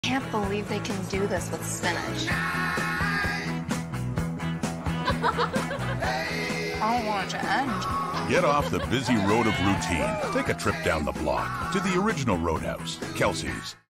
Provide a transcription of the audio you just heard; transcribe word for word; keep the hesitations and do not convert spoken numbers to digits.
Can't believe they can do this with spinach. I don't want it to end. Get off the busy road of routine. Take a trip down the block to the original Roadhouse, Kelsey's.